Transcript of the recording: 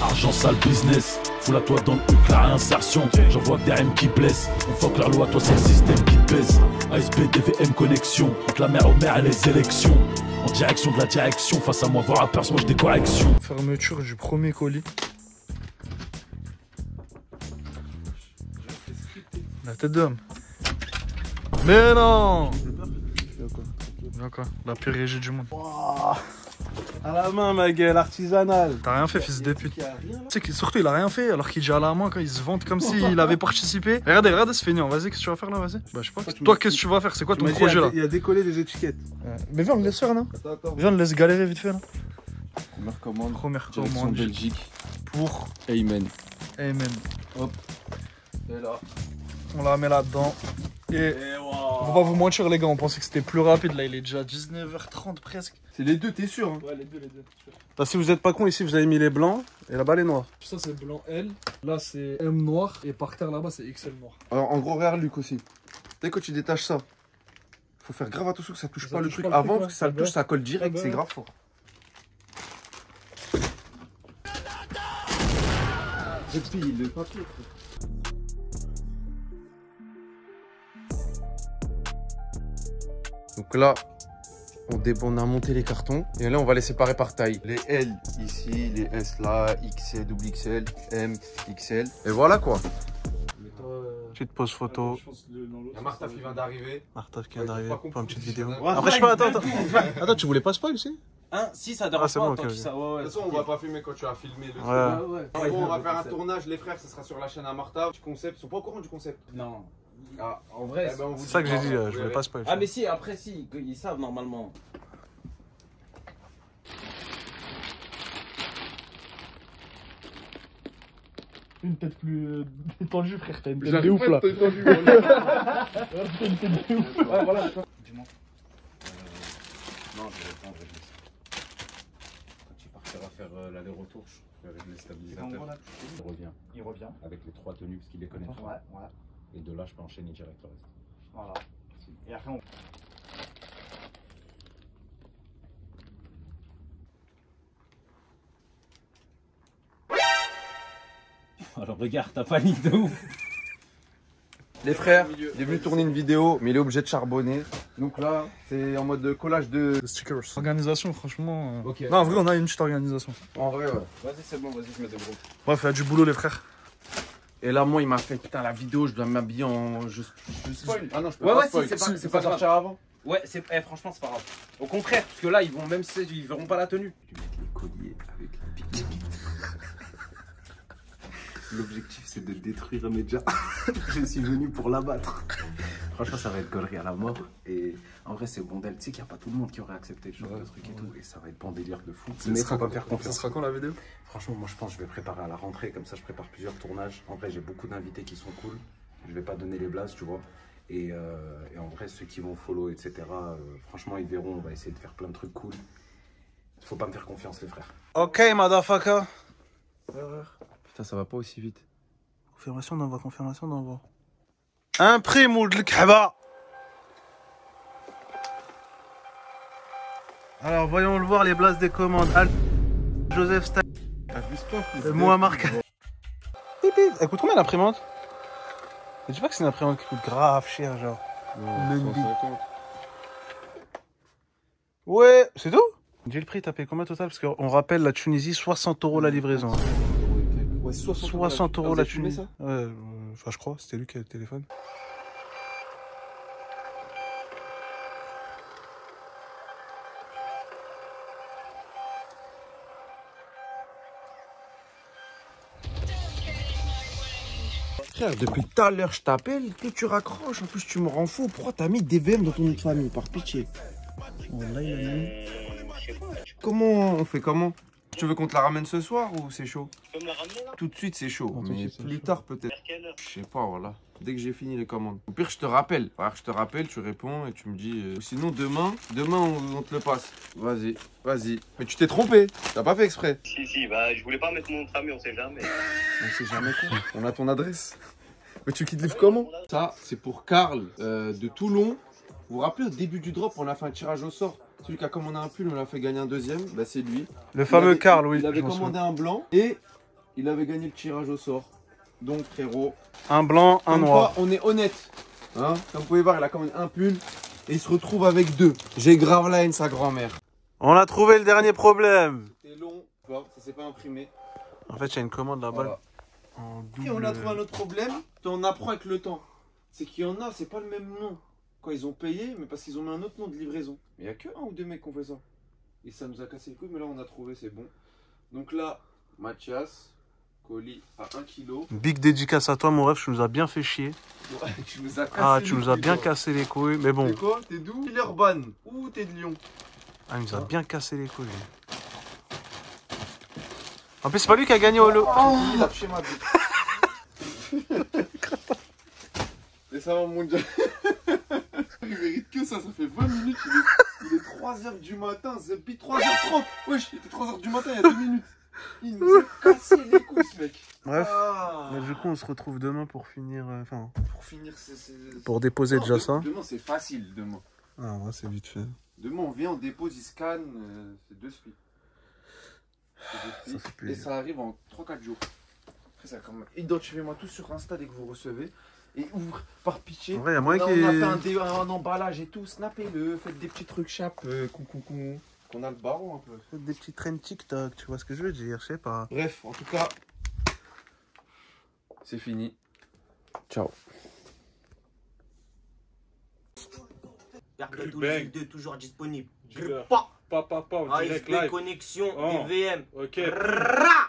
Argent sale business, foule à toi dans le hook, la réinsertion. J'en vois que des M qui blessent. On fuck leur loi, toi c'est le système qui te baisse. ASB, DVM connexion, entre la mer au maire et les élections. En direction de la direction, face à moi, voir rappeurs, moi j'ai des corrections. Fermeture du premier colis. La tête d'homme. Mais non! D'accord, la pire régie du monde. Wow. À la main, ma gueule, artisanale. T'as rien fait, fils de pute. Tu sais que surtout, il a rien fait alors qu'il dit à la main quand il se vante comme s'il avait participé. Regardez ce feignant. Vas-y, qu'est-ce que tu vas faire là? Vas-y. Bah, je sais pas. Toi, qu'est-ce que tu vas faire? C'est quoi ton projet là? Il a décollé des étiquettes. Mais viens, on le laisse faire là. Viens, on le laisse galérer vite fait là. Première commande. Première Direction commande. Belgique. Pour Amen. Amen. Hop. Et là. On la met là-dedans. Et on va pas vous mentir les gars, on pensait que c'était plus rapide. Là, il est déjà 19h30 presque. C'est les deux, t'es sûr hein? Ouais, les deux. Là, si vous êtes pas con, ici vous avez mis les blancs et là-bas les noirs. Ça c'est blanc L, là c'est M noir et par terre là-bas c'est XL noir. Alors en gros, regarde Luc aussi. Dès que tu détaches ça, faut faire grave attention que ça touche Ça pas le touche truc pas le avant truc, parce que ça le touche, ça colle direct, c'est grave fort. Dépile le papier. Donc là, on a monté les cartons et là on va les séparer par taille. Les L ici, les S là, XL, double XL, M, XL. Et voilà quoi. Petite pause photo. Il y a Martha qui vient d'arriver. Martha qui vient d'arriver pour une petite vidéo. Ouais. Après je sais pas, attends, tu voulais pas spoil aussi? Hein? Si ça dérange c'est pas, bon, tant ok, que ça. Ouais, De toute façon, on va pas filmer quand tu as filmé le truc. Ouais. En gros, on va faire un tournage, les frères, ça sera sur la chaîne à Martha. Du concept, ils sont pas au courant du concept. Non. Ah, En vrai. eh ben, on vous C'est ça que j'ai dit dit, pas, je voulais pas spoil. Ah, mais si, après, si, ils savent normalement. Une tête plus détendue, frère, t'as une tête de ouf là. Ouais, voilà. Dis-moi. Non, je vais prendre régler ça. Quand tu partiras faire l'aller-retour, je vais régler le stabilisateur. Il revient. Avec les 3 tenues, parce qu'il les connaît. Ouais. Et de là, je peux enchaîner direct le reste. Voilà. Et après, on. Alors regarde, t'as panique de ouf. Les frères, il est venu tourner une vidéo, mais il est obligé de charbonner. Donc là, c'est en mode collage de Stickers. Organisation, franchement. Ok. Non, en vrai, on a une petite organisation. En vrai, ouais. Vas-y, c'est bon, vas-y, je me débrouille. Bref, il y a du boulot, les frères. Et là, moi, il m'a fait putain la vidéo, je dois m'habiller en. Je spoil. Ah non, je peux Ouais, pas ouais, spoil. si, C'est c'est pas pas sortir avant. Ouais, franchement, c'est pas grave. Au contraire, parce que là, ils vont même, ils verront pas la tenue. Tu mets les colliers avec la pique. L'objectif, c'est de détruire Medja. Je suis venu pour l'abattre. Franchement, ça va être gaulerie à la mort. Et en vrai, c'est bondel. Tu sais qu'il n'y a pas tout le monde qui aurait accepté le genre de truc et tout. Et ça va être bon délire de fou. Mais il faut pas me faire confiance. Ça sera quand la vidéo? Franchement, moi, je pense que je vais préparer à la rentrée. Comme ça, je prépare plusieurs tournages. En vrai, j'ai beaucoup d'invités qui sont cool. Je vais pas donner les blases, tu vois. Et en vrai, ceux qui vont follow, etc., franchement, ils verront. On va essayer de faire plein de trucs cool. Faut pas me faire confiance, les frères. Ok, motherfucker. Putain, ça va pas aussi vite. Confirmation d'envoi. Imprime ou de l'kaba. Alors, voyons le voir, les blases des commandes. Joseph Stal. Moi, Marc. Elle coûte combien l'imprimante? Je dis pas que c'est une imprimante qui coûte grave cher, genre. Ouais, c'est tout? Dis le prix, t'as payé combien total? Parce qu'on rappelle la Tunisie, 60 € la livraison. Ouais, 60 € la Tunisie. Ouais, enfin, je crois, c'était lui qui a le téléphone. Frère, depuis tout à l'heure, je t'appelle, que tu raccroches. En plus, tu me rends fou. Pourquoi t'as mis DVM dans ton nom de famille, par pitié? Comment on fait comment? Tu veux qu'on te la ramène ce soir ou c'est chaud? Tu peux me la ramener là? Tout de suite, c'est chaud. Non, Mais c'est plus chaud. tard, peut-être. Vers quelle heure? Je sais pas, voilà. Dès que j'ai fini les commandes. Au pire, je te rappelle. Alors, je te rappelle, tu réponds et tu me dis. Sinon, demain on te le passe. Vas-y. Mais tu t'es trompé. T'as pas fait exprès. Si, bah je voulais pas mettre mon nom de famille, on sait jamais. On sait jamais quoi. On a ton adresse. Mais tu quittes le livre comment? Ça, c'est pour Karl de Toulon. Vous vous rappelez, au début du drop, on a fait un tirage au sort. Celui qui a commandé un pull, on l'a fait gagner un deuxième. Bah, c'est lui. Le fameux Karl, oui. Il avait je m'en commandé un blanc et il avait gagné le tirage au sort. Donc frérot, Un blanc, un comme noir. quoi, on est honnête. Hein, comme vous pouvez voir, il a commandé un pull et il se retrouve avec 2. J'ai grave la haine sa grand-mère. On a trouvé le dernier problème. C'est long, ça s'est pas imprimé. En fait, il y a une commande là-bas. Voilà. En Et on a double. trouvé un autre problème, on apprend avec le temps. C'est qu'il y en a, c'est pas le même nom. Quand ils ont payé, mais parce qu'ils ont mis un autre nom de livraison. Mais il y a que 1 ou 2 mecs qui ont fait ça. Et ça nous a cassé les couilles, mais là on a trouvé, c'est bon. Donc là, Mathias, colis à 1 kg. Big dédicace à toi, mon ref, tu nous as bien fait chier. Ouais, tu nous as cassé Ah, les tu nous as couilles, bien toi. cassé les couilles, mais bon. T'es quoi? T'es d'où? Villeurbanne. Ou t'es de Lyon? Ah, il nous a bien cassé les couilles. En plus, c'est pas lui qui a gagné au lot. Il a touché ma bite. Et ça va mon dieu. Il mérite que ça fait 20 minutes. Il est 3h du matin, depuis 3h30. Wesh, il était 3h du matin il y a 2 minutes. Il nous a cassé les couilles ce mec. Bref. Ah. Mais du coup, on se retrouve demain pour finir. Enfin, Pour finir, pour déposer déjà ça. Demain c'est facile, demain. Ah, ouais, c'est vite fait. Demain on vient, on dépose, il scanne, c'est 2 spi. Ça fait Et plaisir. ça arrive en 3-4 jours. Après ça quand même. Identifiez-moi tous sur Insta dès que vous recevez. Et ouvre par pitié. En vrai, y a on moyen a qu'il- fait un emballage et tout, snappez-le, faites des petits trucs chap, qu'on a le baron un peu. Faites des petits trends TikTok, tu vois ce que je veux dire, je sais pas. Bref, en tout cas, c'est fini. Ciao. Perpétual League 2 toujours disponible. Giga. Pas. Pas, en direct ASP live. connexion Oh. des VM. Ok. Rrrra.